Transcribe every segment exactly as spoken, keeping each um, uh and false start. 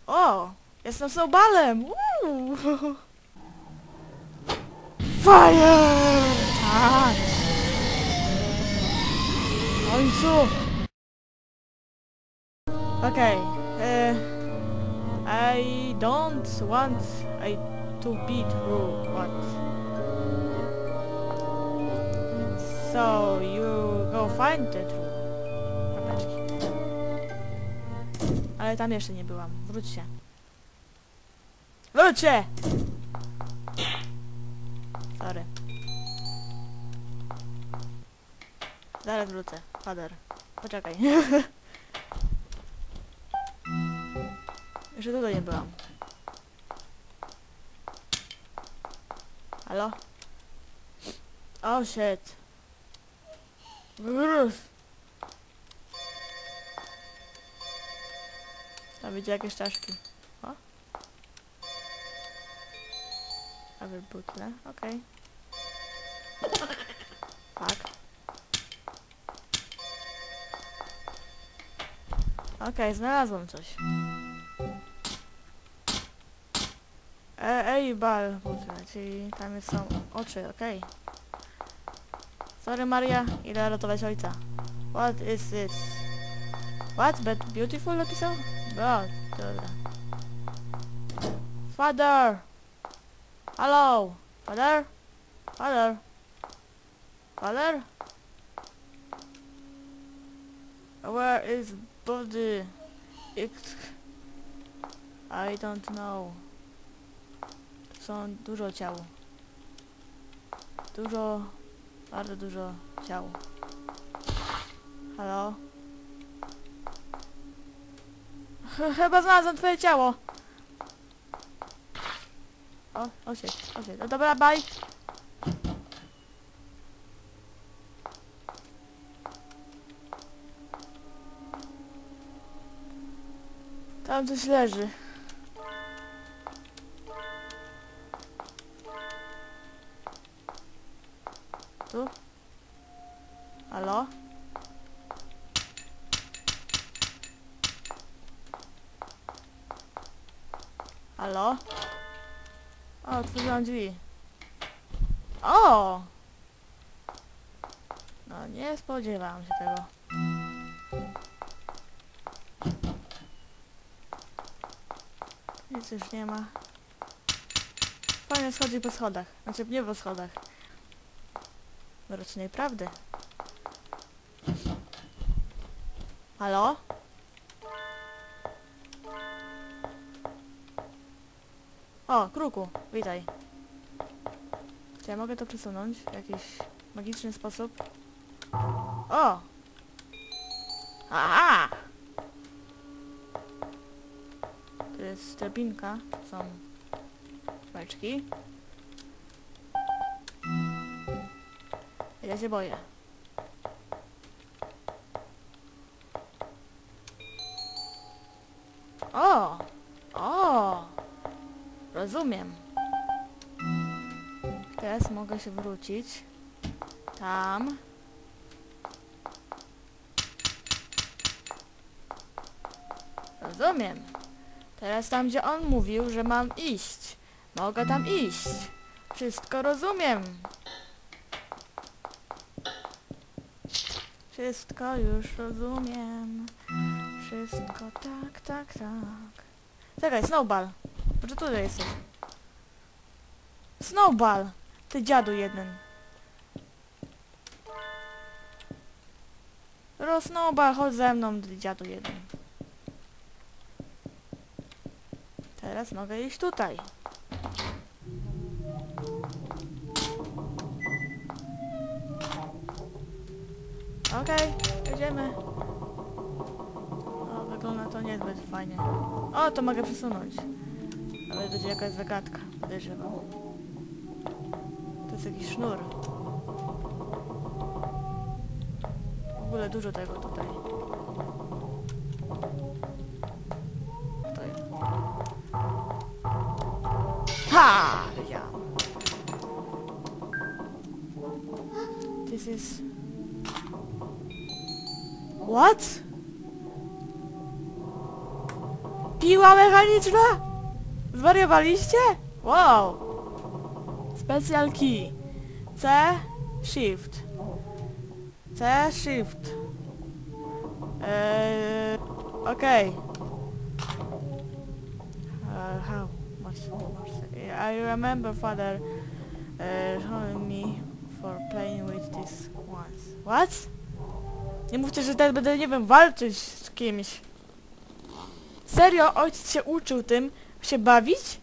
O! Jestem snowballem! Uuu. Fire! Tak! W końcu! Okej. Okay. I don't want I to be true. What? So you go find the true. Kropeczki. Ale tam jeszcze nie byłam. Wróćcie. Wróćcie! Sorry. Zaraz wrócę. Father. Poczekaj. Jeszcze tutaj nie byłam. Halo? Oh shit. Gruz. Tam widzę jakieś czaszki. O? A wybutle, okej. Okay. Tak. Okej, okay, znalazłam coś. E, ej, bal, butle, czyli tam są oczy, okej. Okay. Sorry, Maria, idę ratować ojca. What is this? What? But beautiful napisał? O, dobra. Father! Hello! Father? Father? Father? Where is body? It's... I don't know. Są dużo ciał. Dużo... Bardzo dużo ciał. Halo? Ch chyba znalazłem twoje ciało. O, o się, o się. No dobra, bye. Tam coś leży. Tu? Halo? Halo? O, otworzyłam drzwi. O! No, nie spodziewałam się tego. Nic już nie ma. Fajnie schodzi po schodach. Znaczy nie po schodach. Mrocznej prawdy. Halo? O, kruku, witaj. Czy ja mogę to przesunąć w jakiś magiczny sposób? O! Aha! To jest drabinka, są beczki. Ja się boję. O! O! Rozumiem. Teraz mogę się wrócić. Tam. Rozumiem. Teraz tam, gdzie on mówił, że mam iść. Mogę tam iść. Wszystko rozumiem. Wszystko już rozumiem. Wszystko tak, tak, tak. Czekaj, Snowball. Może tutaj jesteś. Snowball! Ty dziadu jeden. Ro, Snowball, chodź ze mną, ty dziadu jeden. Teraz mogę iść tutaj. Okej, okay, jedziemy. O, wygląda to niezbyt fajnie. O, to mogę przesunąć. Ale będzie jakaś zagadka, podejrzewam. To jest jakiś sznur. W ogóle dużo tego tutaj. To jest. Ha! Wiedziałam. This is... What? Piła mechaniczna? Zwariowaliście? Wow. Special key. C, shift. C, shift. Eee, okej. Okay. Uh, how much more? I remember father uh, telling me for playing with this once. What? Nie mówcie, że teraz będę, nie wiem, walczyć z kimś. Serio? Ojciec się uczył tym, się bawić?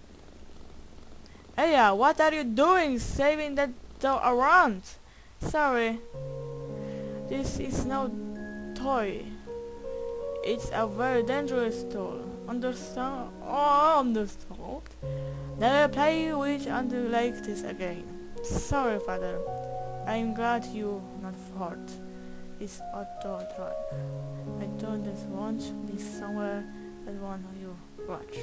Eja, what are you doing saving that doll around? Sorry. This is no toy. It's a very dangerous tool. Understand? Oh, understood. Never play with until like this again. Sorry, father. I'm glad you not hurt. It's a toy truck. I don't just want be somewhere that one of you watch.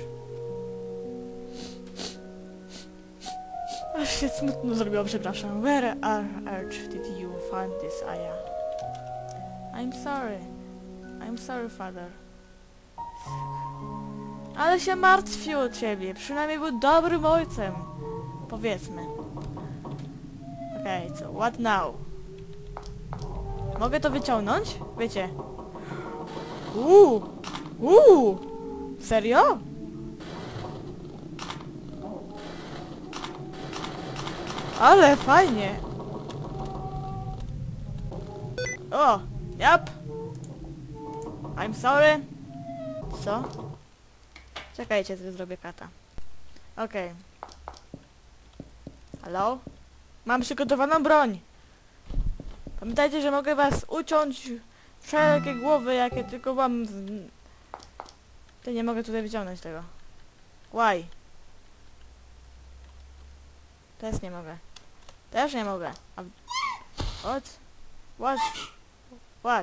Aż się smutno zrobiło, przepraszam. Where are Arch did you find this Aya? I'm sorry. I'm sorry, father. Ale się martwił o ciebie. Przynajmniej był dobrym ojcem. Powiedzmy. Okej, okay, so what now? Mogę to wyciągnąć? Wiecie. Uuu! Uuu! Serio? Ale fajnie! O! Yep! I'm sorry! Co? Czekajcie, co zrobię kata. Okej. Okay. Halo? Mam przygotowaną broń! Pamiętajcie, że mogę was uciąć wszelkie głowy, jakie tylko mam z... Ty, nie mogę tutaj wyciągnąć tego. Why? Też nie mogę. Też nie mogę. A... What? What? What?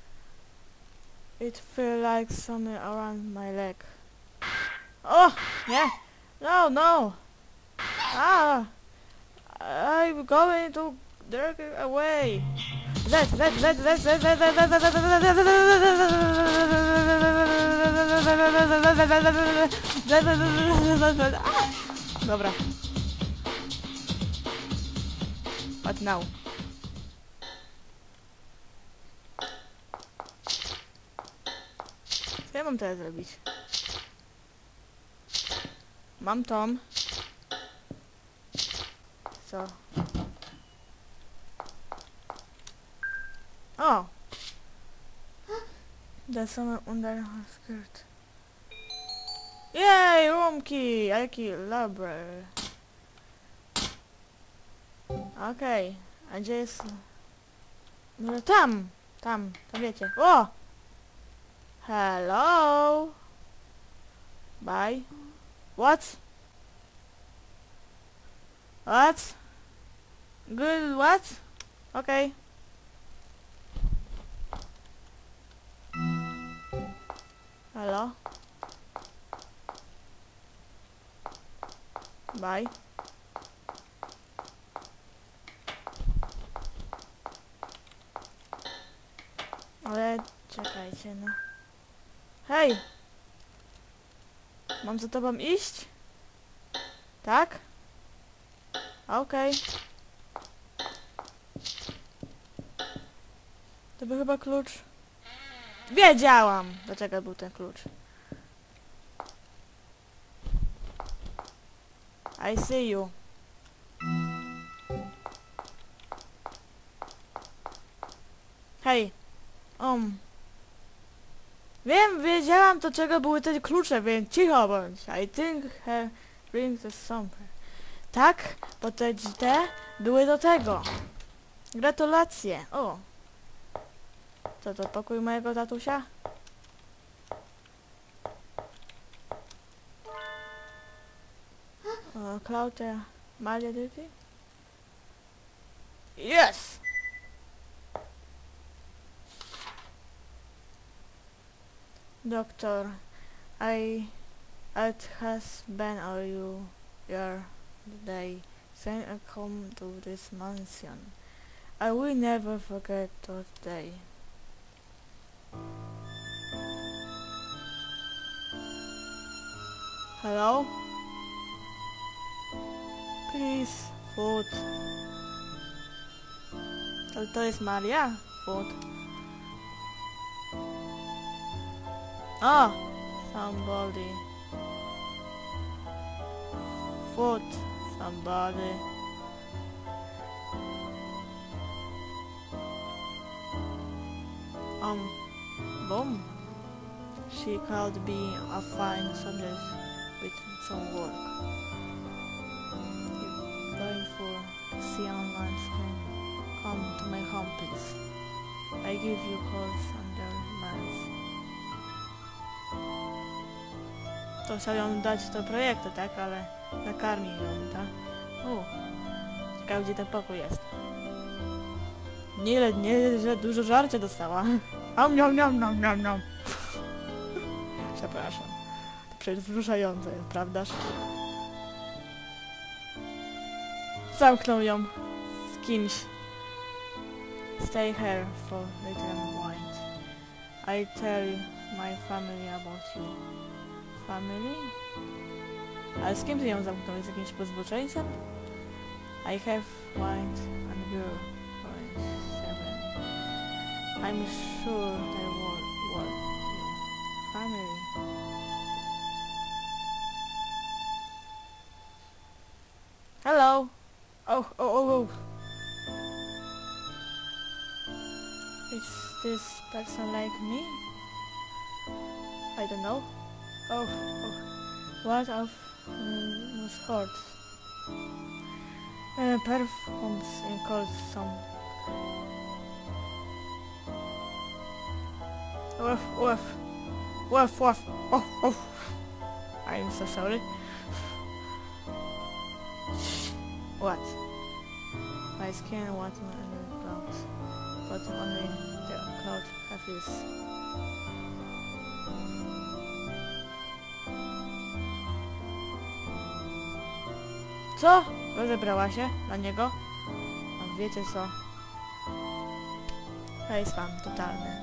It feels like something around my leg. Oh! Nie! No, no! Ah! I'm going to drag it away! Z, Z, Z, Z, Z, Z, Z, Z, dobra. What now? Co ja mam teraz zrobić? Mam Tom. Co? O! The summer under her skirt. Jej, roomki! A jaki library? Okej, okay. A gdzie jest... Może tam! Tam, tam wiecie. O! Hello! Bye. What? What? Good what? Okay. Hello? Bye. Ale czekajcie, no. Hej! Mam za tobą iść? Tak? Okej. Okay. To był chyba klucz. Wiedziałam! Dlaczego był ten klucz. I see you. Hej. Um. Wiem, wiedziałam do czego były te klucze, więc cicho bądź. I think he brings the somewhere. Tak, bo te, te były do tego. Gratulacje. O. Co to, pokój mojego tatusia? O, Claudia Maria Duty? Yes! Doctor, I... It has been all you your day since I come to this mansion. I will never forget that day. Hello? Please, food. To, to jest Maria? Food. Ah! Somebody. Food. Somebody. Um, boom. She could be a fine subject with some work. If going for to see online scan, come to my home please. I give you calls under miles. To chciał ją dać do projektu, tak? Ale nakarmi ją, tak? U, ciekawe gdzie ten pokój jest. Nie, nie, że dużo żarcia dostała. Am, niam, niam, niam, niam, niam. Przepraszam. To przecież wzruszające jest, prawdaż? Zamknął ją z kimś. Stay here for little white. I tell my family about you. Family? Ale z kim ty ją zamknął? Z jakimś pozboczeńcem? I have white and girl. Seven. I'm sure they will want you. Family. Hello. Oh, oh, oh, oh. Is this person like me? I don't know. Oh, oh. What of um, was hurt? Uh, perfumes in cold some. Woof, woof. Woof, woof. Oh, oh. I'm so sorry. What? My skin was under clouds, but only the cloud have this. Co? Rozebrała się na niego? A wiecie co? Facepalm totalny.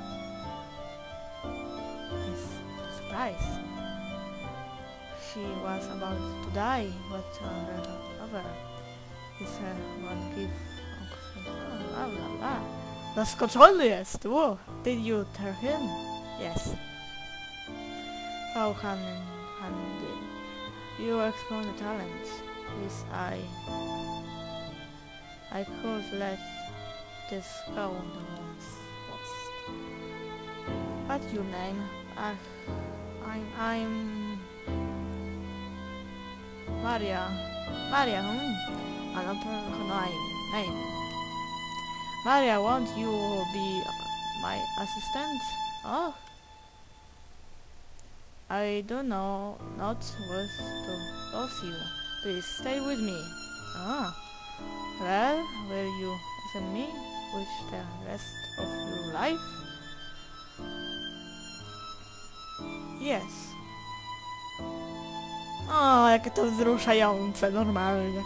Surprise. She was about to die, but uh, over. Is her one give bla bla bla. Zaskoczony jest! Whoa. Did you tell him? Yes. How handed you explore the talents? Yes, I I could let this go on the once was. What's your name? I I'm I'm Maria. Maria, hmm? Another name. Maria, won't you be my assistant? Oh, I don't know, not what to lose you. Please stay with me. Ah, well, will you listen me with the rest of your life? Yes. O, jakie to wzruszające, normalnie.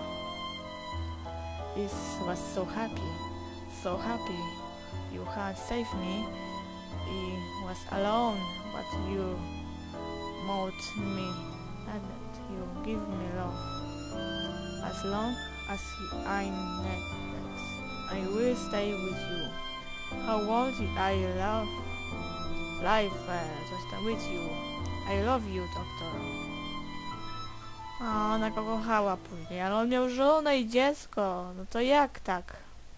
This was so happy, so happy. You had saved me. I was alone, but you mold me and you give me love. As long as I'm naked, I will stay with you. How won't I love life uh, just with you? I love you, doctor. A ona go kochała później, ale on miał żonę i dziecko. No to jak tak?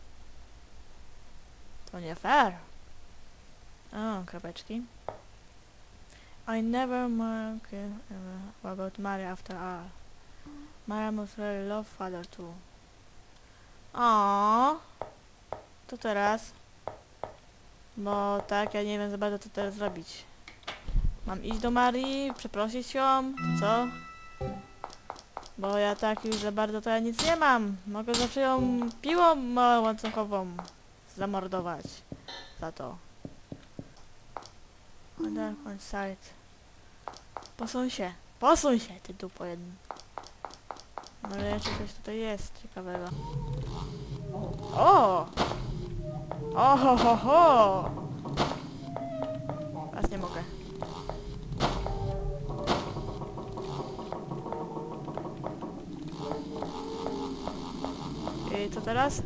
To nie fair. O, kropeczki. I never mark uh, about Maria after all. Maria must really love father too. O, to teraz. Bo tak, ja nie wiem za bardzo co teraz zrobić. Mam iść do Marii, przeprosić ją, to co? Bo ja tak już za bardzo to ja nic nie mam. Mogę zawsze ją piłą łańcuchową zamordować. Za to. Other on side. Posuń się. Posuń się, ty dupo jeden. No ale jeszcze coś tutaj jest ciekawego. O! O ho ho ho! Teraz nie mogę. Co teraz?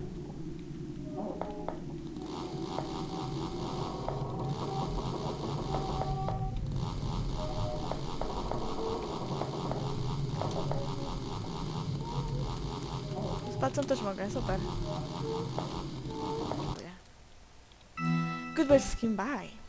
Z palcem też mogę, super. Dziękuję. Goodbye wszystkim, bye.